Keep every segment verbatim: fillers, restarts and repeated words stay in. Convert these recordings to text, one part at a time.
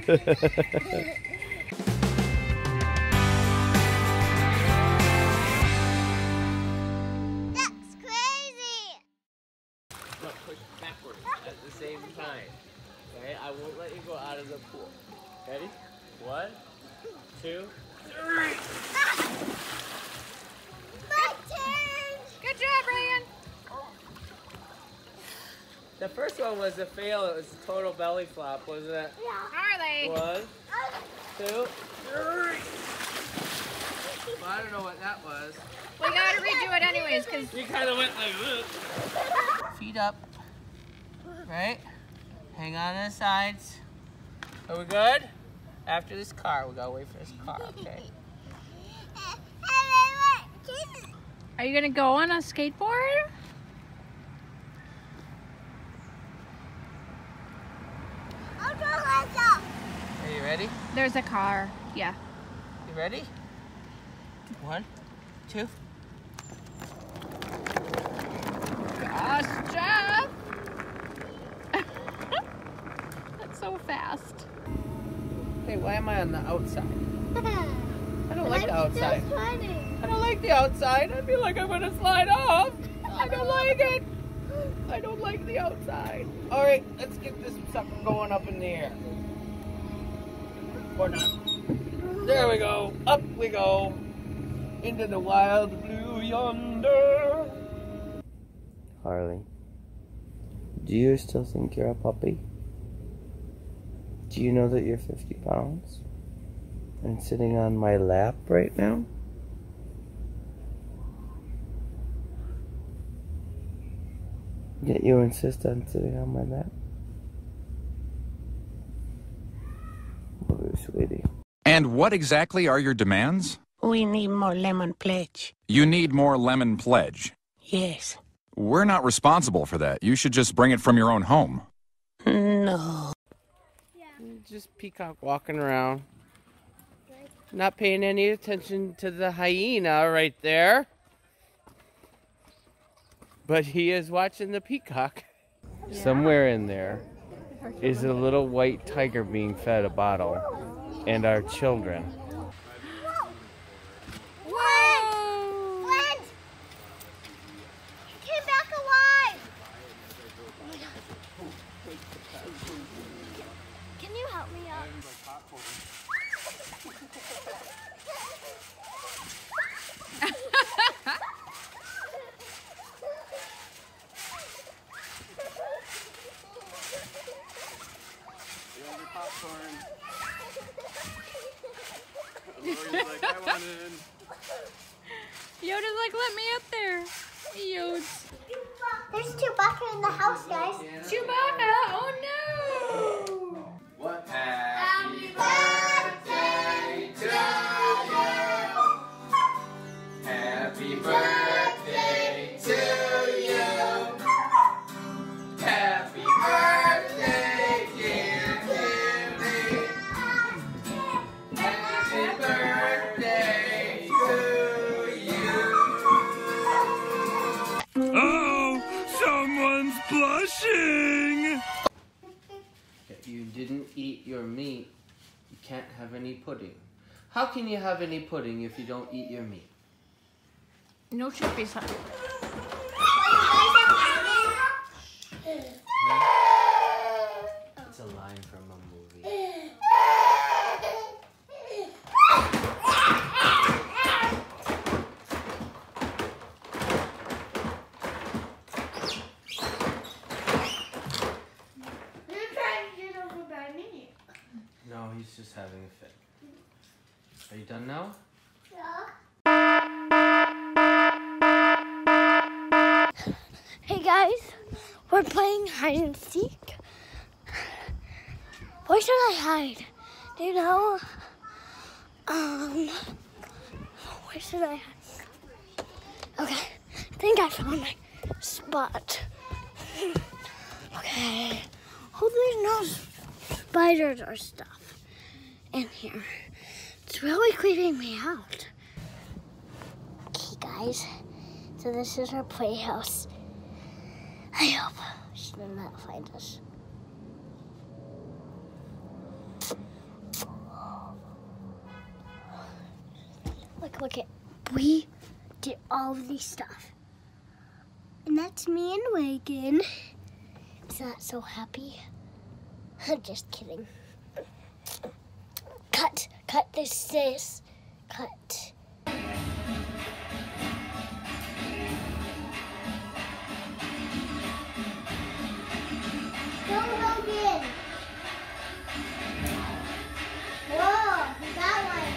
Same time. Okay, I won't let you go out of the pool. Ready? One, two, three. My turn! Good job, Ryan! The first one was a fail. It was a total belly flop, wasn't it? Yeah. Harley! One, two, three. Well, I don't know what that was. We gotta redo it anyways, because you kind of went like this. Feet up. Right? Hang on to the sides. Are we good? After this car, we gotta wait for this car, okay? Are you gonna go on a skateboard? Are you ready? There's a car, yeah. You ready? One, two. Gosh, Jeff! That's so fast. Hey, why am I on the outside? I don't like the outside. Funny. I don't like the outside. I feel like I'm gonna slide off. I don't like it. I don't like the outside. All right, let's get this sucker going up in the air. Or not. There we go. Up we go. Into the wild blue yonder. Harley, do you still think you're a puppy? Do you know that you're fifty pounds? And sitting on my lap right now? Yet you insist on sitting on my lap? Love you, sweetie. And what exactly are your demands? We need more lemon pledge. You need more lemon pledge. Yes. We're not responsible for that. You should just bring it from your own home. No. Just Peacock walking around. Not paying any attention to the hyena right there. But he is watching the peacock. Yeah. Somewhere in there is a little white tiger being fed a bottle. And our children. Whoa! Flint! He came back alive! Can you help me up? Like, I want in. Yoda's like, let me up there. Yods. There's Chewbacca in the house, guys. Chewbacca? Oh no! What? Happy birthday to you. Happy birthday to you. Happy birthday, dear Jimmy. Happy birthday to you. Oh, someone's blushing! If you didn't eat your meat, you can't have any pudding. How can you have any pudding if you don't eat your meat? No chippies, huh? It's a line from a movie. You're trying to get over by me. No, he's just having a fit. Are you done now? Yeah. Hey guys, we're playing hide and seek. Where should I hide? Do you know? Um, where should I hide? Okay, I think I found my spot. Okay, hope there's no spiders or stuff in here. It's really creeping me out. Okay guys, so this is our playhouse. I hope she did not find us. Look, look at, we did all of these stuff. And that's me and Reagan. Is that so happy? I'm just kidding. Cut, cut this, this, cut. Go, Logan. Whoa, that one.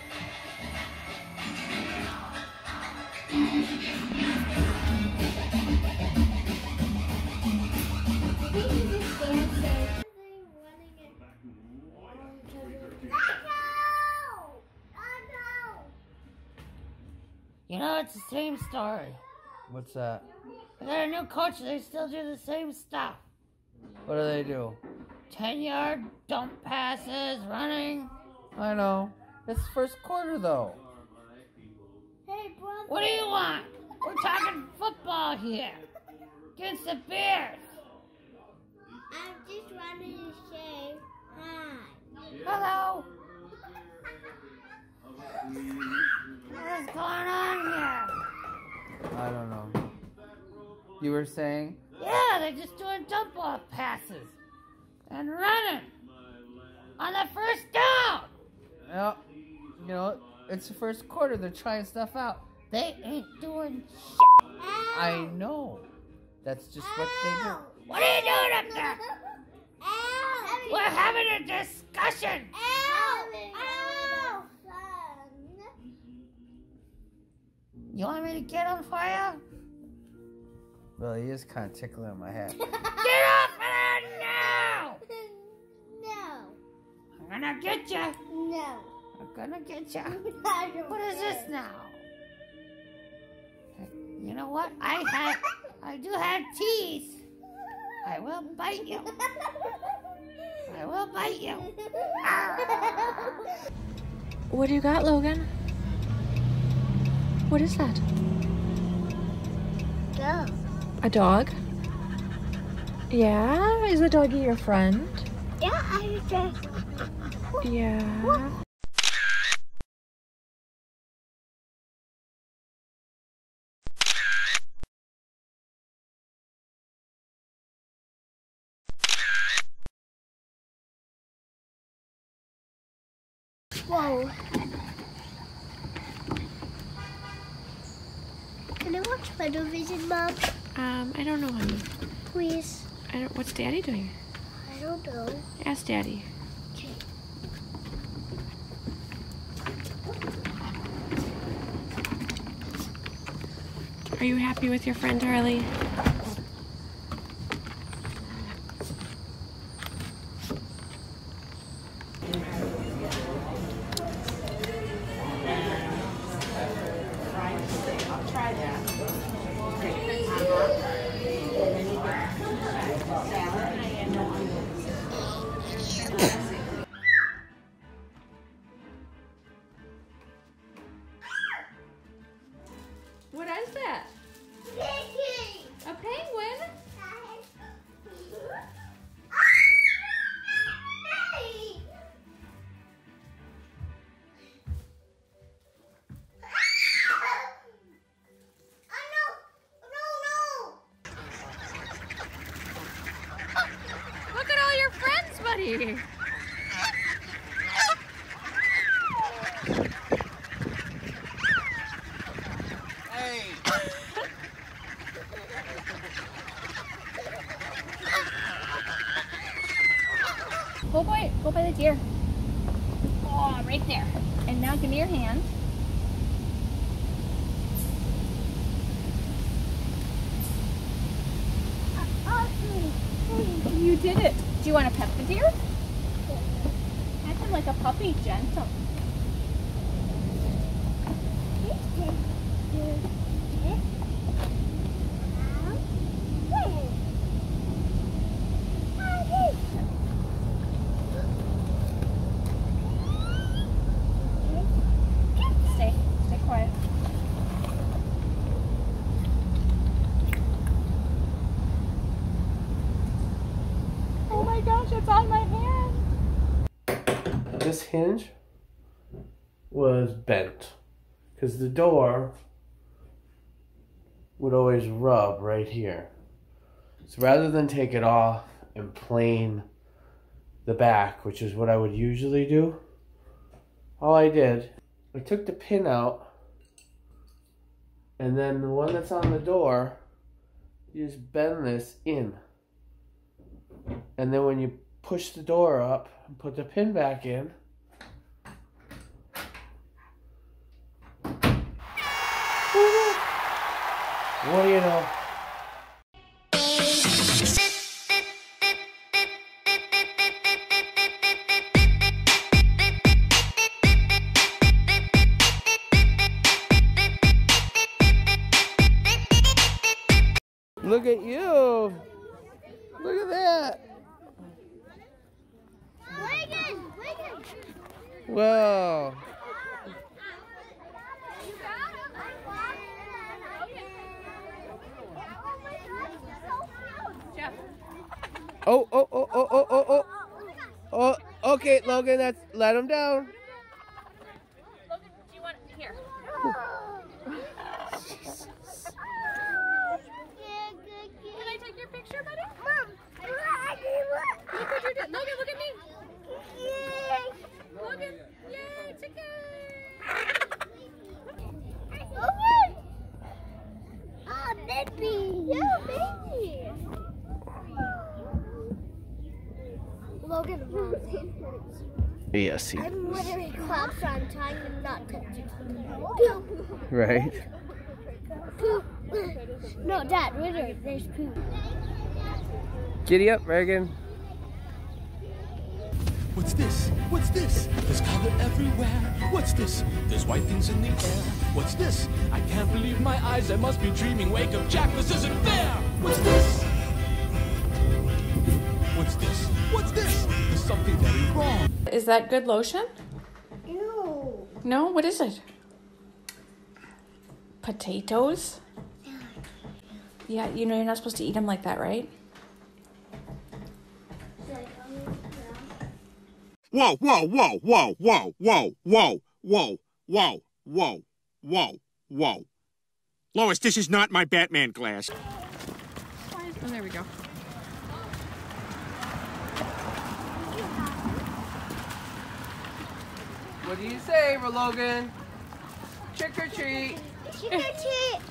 You know, it's the same story. What's that? They got a new coach, they still do the same stuff. What do they do? ten yard dump passes, running. I know. It's first quarter though. Hey, brother. What do you want? We're talking football here. Against the Bears. I'm just wanting to say hi. Hello. What's going on here? I don't know. You were saying? Yeah, they're just doing dump off passes. And running. On the first down. Yeah. You know, it's the first quarter. They're trying stuff out. They ain't doing shit. I know. That's just what they do. What are you doing up there? Ow. We're having a discussion. Ow. Ow. You want me to get him for you? Well, he is kind of tickling my head. Get off of there now! No. I'm gonna get you. No. I'm gonna get you. I don't What is care. this now? You know what? I have, I do have teeth. I will bite you. I will bite you. What do you got, Logan? What is that? Go. A dog? Yeah? Is the doggy your friend? Yeah, I just. Yeah. Whoa. Can I watch television, Mom? Um, I don't know, honey. Please. I don't. What's Daddy doing? I don't know. Ask Daddy. Okay. Are you happy with your friend, Harley? What is that? A penguin? Look at all your friends, buddy. Go by, go by the deer. Oh, right there. And now give me your hand. You did it. Do you want to pet the deer? Pet him like a puppy, gentle. Stay, stay quiet. Oh my gosh, it's on my hand. This hinge was bent. because the door would always rub right here. So rather than take it off and plane the back, which is what I would usually do, all I did, I took the pin out, and then the one that's on the door, you just bend this in. And then when you push the door up and put the pin back in, what do you know? Look at you! Look at that! Reagan, Reagan. Whoa! Oh, oh, oh, oh, oh, oh, oh. Oh, okay, Logan, that's, let him down. Logan, do you want it here? Can I take your picture, buddy? Look what you're doing. Logan, look at me. Logan, yay, chicken. Logan! Oh, baby! Yeah, baby! Logan, Yes, he I'm literally collapsed on trying to not touch you. right? Poop. No, Dad, literally, there's poop. Giddy up, Reagan. What's this? What's this? There's color everywhere. What's this? There's white things in the air. What's this? I can't believe my eyes. I must be dreaming. Wake up, Jack. This isn't fair. What's this? What's this? What's this? There's something very wrong. Is that good lotion? Ew. No? What is it? Potatoes? Yeah, you know you're not supposed to eat them like that, right? Whoa, whoa, whoa, whoa, whoa, whoa, whoa, whoa, whoa, whoa, whoa, whoa. Lois, this is not my Batman glass. Oh, there we go. What do you say, Logan? Trick or treat. Trick or treat.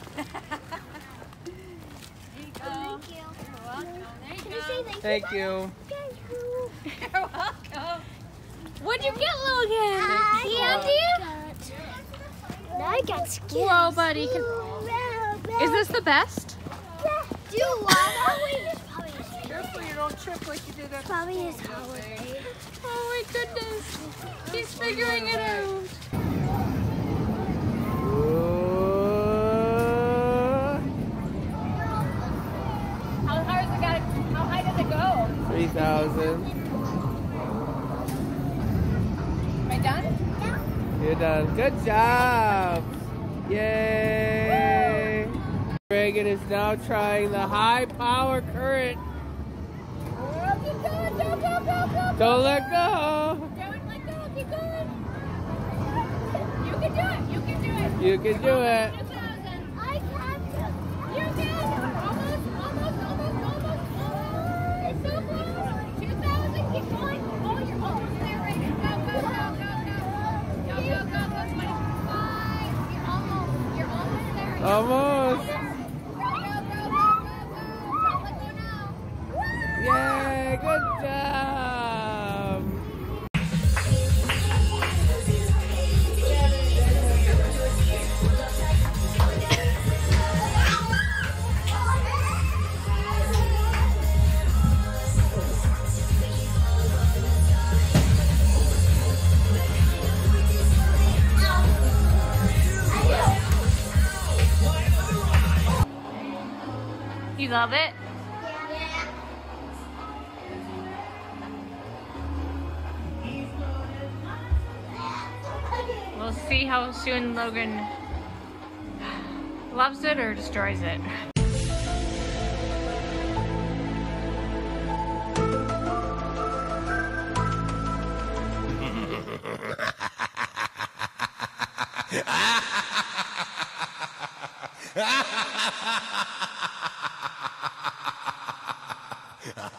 Thank you. You're welcome. There you Can go. you say thank, Thank you. Thank you. You're welcome. What'd you get, Logan? I got, I got skills. Whoa, buddy. Can, is this the best? Yeah. Do you want it? Careful you don't trip like you did at Probably his holiday. Oh my goodness. He's figuring it out. How high does it got? How high does it go? three thousand. Am I done? You're done. Good job. Yay. Reagan is now trying the high power current. Oh, keep going. Go, go, go, go. Don't let go. Don't let go. Keep going. You can do it. You can do it. You can do it. two thousand. I can't. You can. Almost, almost, almost, almost, almost. It's so close. two thousand. Keep going. Oh, you're almost there, Reagan. Go, go, go, go, go. Go, go, go, go. twenty-five. You're almost. You're almost there. Almost. Go, go, go, go, go, go. Don't let go now. Yay. Good job. You love it? We'll see how soon Logan loves it or destroys it. Ha ha ha ha! Ha